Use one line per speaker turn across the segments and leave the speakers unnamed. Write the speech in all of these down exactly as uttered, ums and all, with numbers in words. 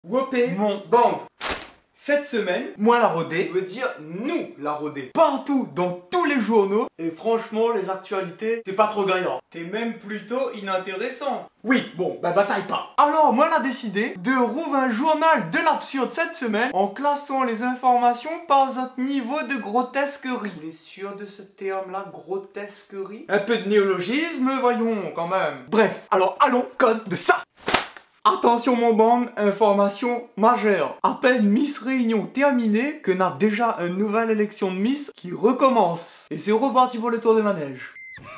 Wopé mon bande. Cette semaine, moi la rodée veut dire nous la rodée. Partout, dans tous les journaux. Et franchement, les actualités, t'es pas trop gaillard. T'es même plutôt inintéressant. Oui, bon, bah bataille pas. Alors, moi, elle a décidé de rouvrir un journal de l'absurde cette semaine en classant les informations par notre niveau de grotesquerie. Il est sûr de ce terme-là, grotesquerie? Un peu de néologisme, voyons, quand même. Bref, alors allons, cause de ça. Attention mon bande, information majeure. À peine Miss Réunion terminée que n'a déjà une nouvelle élection de Miss qui recommence. Et c'est reparti pour le tour de manège.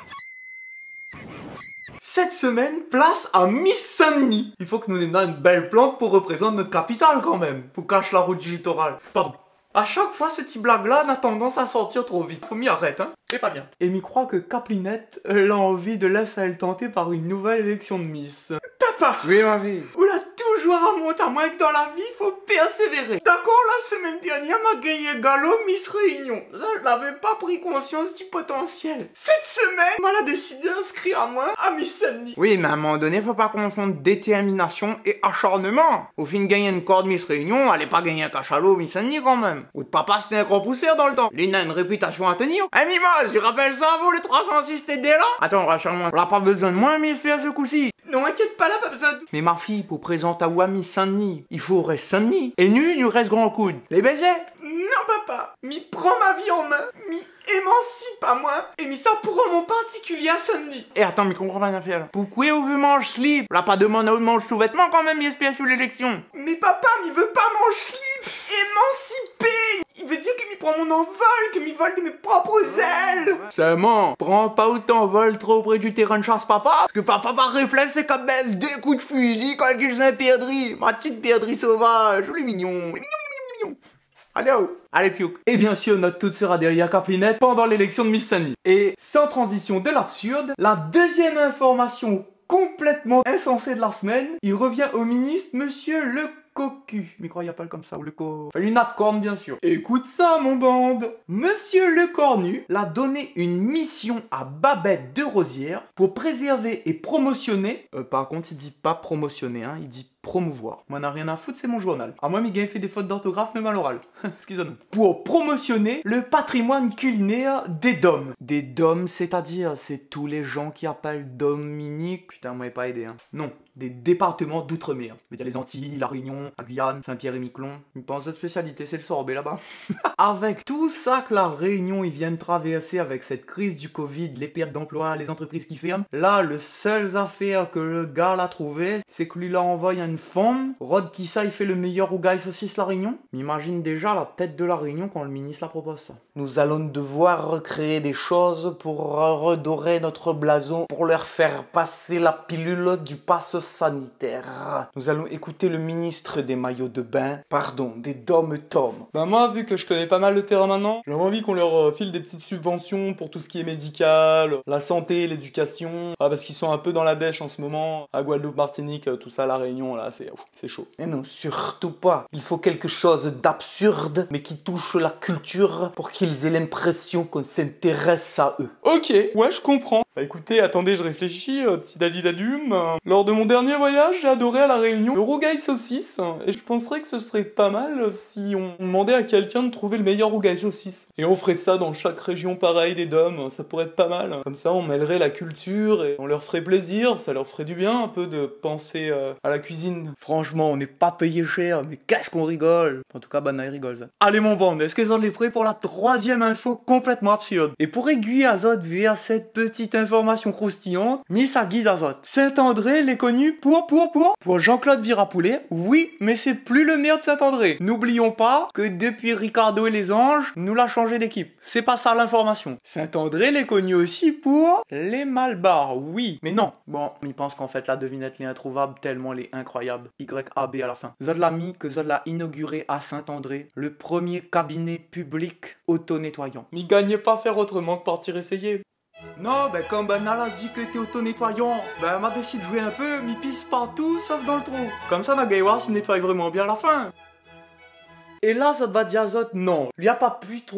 Cette semaine, place à Miss Saint-Denis. Il faut que nous ayons une belle plante pour représenter notre capitale quand même. Pour cacher la route du littoral. Pardon. À chaque fois, ce petit blague-là a tendance à sortir trop vite. Faut m'y arrêter, hein. C'est pas bien. Et m'y croit que Caplinette elle a envie de laisser elle tenter par une nouvelle élection de Miss. Papa!
Oui, ma fille.
Oula, toujours à monter à moins que dans la vie, faut persévérer. D'accord, la semaine dernière, m'a gagné galop Miss Réunion. Ça, je n'avais pas pris conscience du potentiel. Cette semaine, m'a décidé d'inscrire à moi à Miss Saint-Denis.
Oui, mais à un moment donné, faut pas confondre détermination et acharnement. Au fin de gagner une corde Miss Réunion, allez pas gagner un cachalot Miss Saint-Denis quand même. Ou de papa, c'était un gros poussière dans le temps. Lina a une réputation à tenir. Eh, Mimos, tu rappelles ça, vous, les trois cent six T D là? Attends, rassure-moi, on a pas besoin de moi, Miss P, ce coup-ci.
Non, inquiète pas là, pas besoin de...
Mais ma fille, pour présenter à Wami Saint-Denis, il faut rester Saint-Denis. Et nu, il nous reste grand coude. Les baisers?
Non, papa. Mi prend ma vie en main. Mi émancipe à moi. Et mi ça pour mon particulier à Saint-Denis.
Et attends, mais comprends pas bien faire là. Pourquoi on veut manger slip? On a pas demandé à manger sous-vêtements quand même, il espère sur l'élection.
Mais papa, mi veut pas mon slip. Émancipé. Il veut dire que mi prend mon envol, que mi vole de mes propres ailes.
Seulement, prends pas autant vol trop près du terrain de chasse, papa. Parce que papa, par réflexe, c'est comme baisse deux coups de fusil quand il un perdrix. Ma petite perdrix sauvage. Il est mignon. Il est mignon, mignon, mignon, mignon. Allez, oh. Allez, piouk. Et bien sûr, notre toute sera derrière Caplinette pendant l'élection de Miss Saint-Denis. Et sans transition de l'absurde, la deuxième information complètement insensée de la semaine, il revient au ministre, monsieur le cocu. Mais croyez pas comme ça, ou le co... Enfin, une natte corne, bien sûr. Écoute ça, mon bande. Monsieur le cornu l'a donné une mission à Babette de Rosière pour préserver et promotionner... Euh, par contre, il dit pas promotionner, hein, il dit promouvoir. Moi, n'a rien à foutre, c'est mon journal. À moi, Miguel fait des fautes d'orthographe, même à l'oral. Excusez-nous. Pour promotionner le patrimoine culinaire des Dômes. Des Dômes, c'est-à-dire, c'est tous les gens qui appellent Dominique... Putain, moi, pas aidé, hein. Non, des départements d'outre-mer. Il y a les Antilles, la Réunion, la Guyane, Saint-Pierre-et-Miquelon. Je pense que la spécialité, c'est le sorbet là-bas. Avec tout ça que la Réunion, ils viennent traverser avec cette crise du Covid, les pertes d'emploi, les entreprises qui ferment. Là, le seul affaire que le gars l'a trouvé, c'est que lui l'a envoyé une femme. Rod qui ça, il fait le meilleur rougail saucisse la Réunion. M'imagine déjà la tête de la Réunion quand le ministre la propose ça. Nous allons devoir recréer des choses pour redorer notre blason, pour leur faire passer la pilule du passe sanitaire. Nous allons écouter le ministre des maillots de bain, pardon, des dom-toms.
Ben moi, vu que je connais pas mal le terrain maintenant, j'ai envie qu'on leur file des petites subventions pour tout ce qui est médical, la santé, l'éducation, ah, parce qu'ils sont un peu dans la dèche en ce moment, à Guadeloupe, Martinique, tout ça, la Réunion, là, c'est c'est chaud.
Et non, surtout pas. Il faut quelque chose d'absurde, mais qui touche la culture pour qu'ils aient l'impression qu'on s'intéresse à eux.
Ok, ouais, je comprends. Bah écoutez, attendez, je réfléchis, euh, petit dadidadum. Euh, lors de mon dernier voyage, j'ai adoré à la Réunion le rougail saucisse, et je penserais que ce serait pas mal si on demandait à quelqu'un de trouver le meilleur rougail saucisse. Et on ferait ça dans chaque région pareil des Dômes, ça pourrait être pas mal. Comme ça, on mêlerait la culture et on leur ferait plaisir, ça leur ferait du bien un peu de penser euh, à la cuisine.
Franchement, on n'est pas payé cher, mais qu'est-ce qu'on rigole. En tout cas, Banaï rigole ça.
Allez mon bande, est-ce que vous êtes prêts pour la troisième info complètement absurde? Et pour aiguiller Azot vers cette petite information croustillante, Miss à guide Azot. Saint-André l'est connu pour, pour, pour, pour Jean-Claude Virapoulet. Oui, mais c'est plus le maire de Saint-André. N'oublions pas que depuis Ricardo et les Anges, nous l'a changé d'équipe. C'est pas ça l'information. Saint-André l'est connu aussi pour les Malbars. Oui, mais non.
Bon, il pense qu'en fait la devinette l'est introuvable tellement elle est incroyable. Y A B à la fin. Zod l'a mis que Zod l'a inauguré à Saint-André, le premier cabinet public auto-nettoyant.
M'y gagnez pas faire autrement que partir essayer. Non, ben quand Banal a dit que t'es auto-nettoyant, ben m'a décidé de jouer un peu, m'y pisse partout sauf dans le trou. Comme ça, n'a voir s'il nettoie vraiment bien à la fin. Et là, ça va dire Zot, non, lui a pas pu trouver une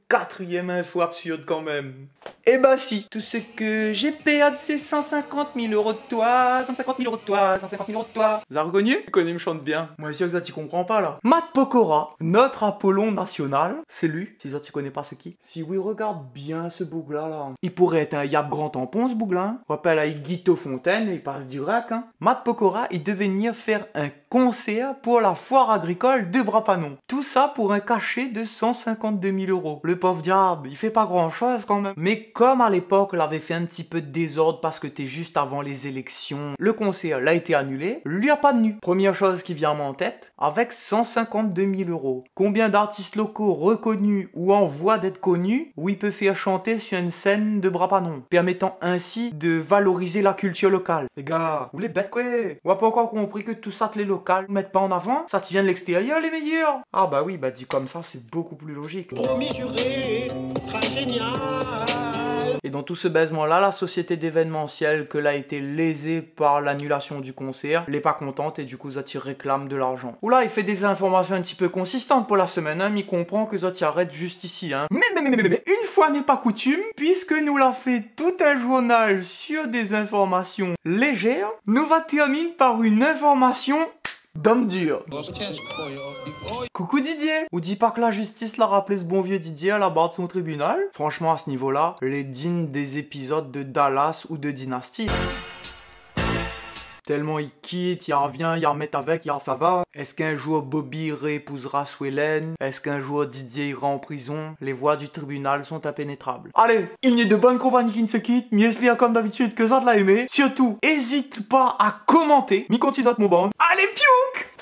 quatrième info absurde quand même. Eh bah si, tout ce que j'ai perdu c'est cent cinquante mille euros de toi, cent cinquante mille euros de toi, cent cinquante mille euros de toi. Vous avez reconnu? Tu connais, me chante bien. Moi sûr que ça tu comprends pas là. Matt Pokora, notre Apollon national, c'est lui. Si ça tu connais pas c'est qui? Si oui, regarde bien ce bougla là. Il pourrait être un yap grand tampon ce bougla. Hein. Rappelle avec Guito Fontaine, il passe direct. Hein. Matt Pokora, il devait venir faire un concert pour la foire agricole de Brapanon. Tout ça pour un cachet de cent cinquante-deux mille euros. Le pauvre diable, il fait pas grand chose quand même. Mais comme à l'époque, on avait fait un petit peu de désordre parce que t'es juste avant les élections, le concert l'a été annulé, lui a pas tenu. Première chose qui vient à moi en tête, avec cent cinquante-deux mille euros, combien d'artistes locaux reconnus ou en voie d'être connus où il peut faire chanter sur une scène de Brapanon, permettant ainsi de valoriser la culture locale. Les gars, vous les bêtes quoi? On a pas encore compris que tout ça les locaux mettent pas en avant, ça te vient de l'extérieur les meilleurs. Ah bah oui, bah dit comme ça c'est beaucoup plus logique.
Promis juré, sera génial.
Et dans tout ce baisement là, la société d'événementiel que l'a été lésée par l'annulation du concert, elle est pas contente et du coup Zati réclame de l'argent. Oula, il fait des informations un petit peu consistantes pour la semaine, hein, mais il comprend que Zati arrête juste ici. Hein. Mais, mais, mais, mais, mais une fois n'est pas coutume, puisque nous l'a fait tout un journal sur des informations légères, nous va terminer par une information d'homme dur. Coucou Didier. Ou dis pas que la justice l'a rappelé ce bon vieux Didier à la barre de son tribunal. Franchement à ce niveau-là, les dignes des épisodes de Dallas ou de Dynasty. Tellement il quitte, il revient, il remet avec, il ça va. Est-ce qu'un jour Bobby réépousera Swellen? Est-ce qu'un jour Didier ira en prison? Les voies du tribunal sont impénétrables. Allez, il n'y a de bonne compagnie qui ne se quitte. M'y explique comme d'habitude que ça te l'a aimé. Surtout, hésite pas à commenter. M'y continue mon bande. Allez, piouk!